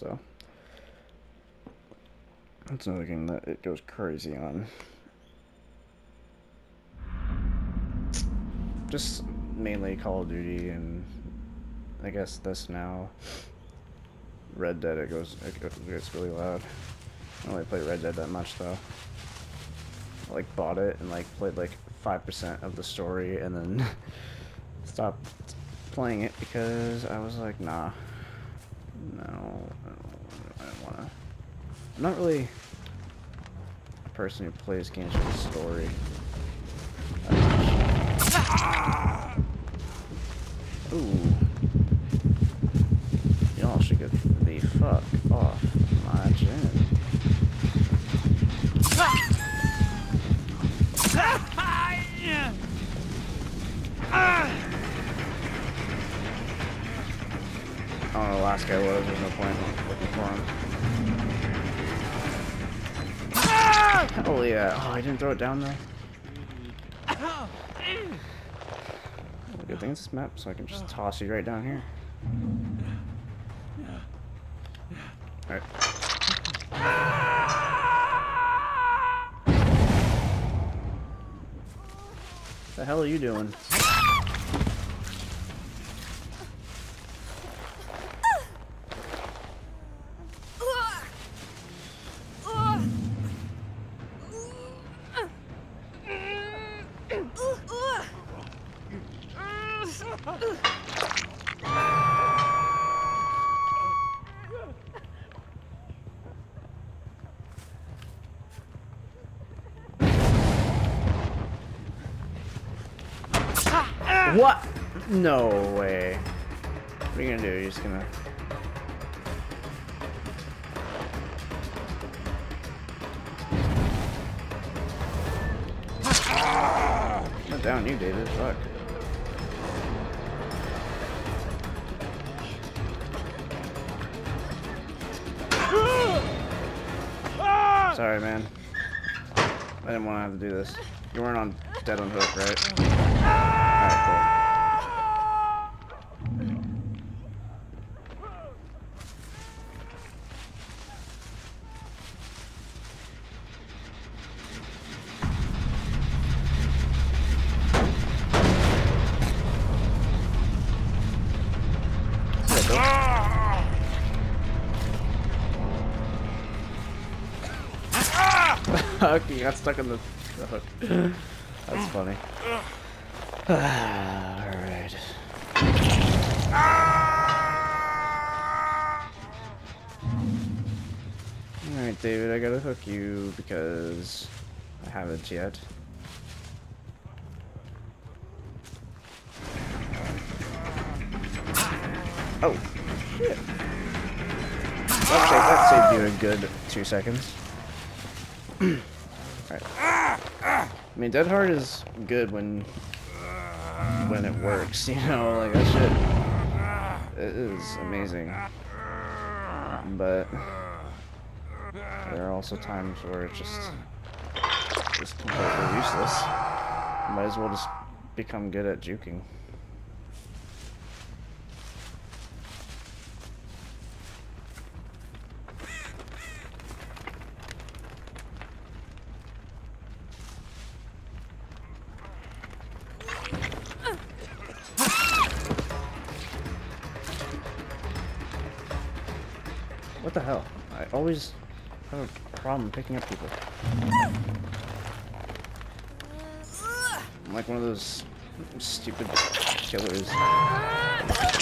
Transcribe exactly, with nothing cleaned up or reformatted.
So that's another game that it goes crazy on. Just mainly Call of Duty and I guess this now. Red Dead, it goes, it gets really loud. I don't really play Red Dead that much though. I like bought it and like played like five percent of the story and then stopped playing it because I was like, nah, no, I don't, I don't wanna. I'm not really a person who plays games for the story. Ooh. Y'all should get the fuck off my chin. I don't know who the last guy was, there's no point in looking for him. Oh yeah, oh I didn't throw it down there. Good thing it's this map, so I can just toss you right down here. Alright. What the hell are you doing? What? No way. What are you gonna do? You're just gonna... Not down you, David. Fuck. Sorry, man. I didn't want to have to do this. You weren't on Dead on Hook, right? Alright, cool. Hook, you got stuck in the, the hook. That's funny. Alright. Alright, David, I gotta hook you because I haven't yet. Oh, shit. That saved, that saved you a good two seconds. Alright. I mean, Dead Hard is good when when it works, you know, like that shit. It is amazing. But there are also times where it's just just completely useless. Might as well just become good at juking. What the hell? I always have a problem picking up people. I'm like one of those stupid killers.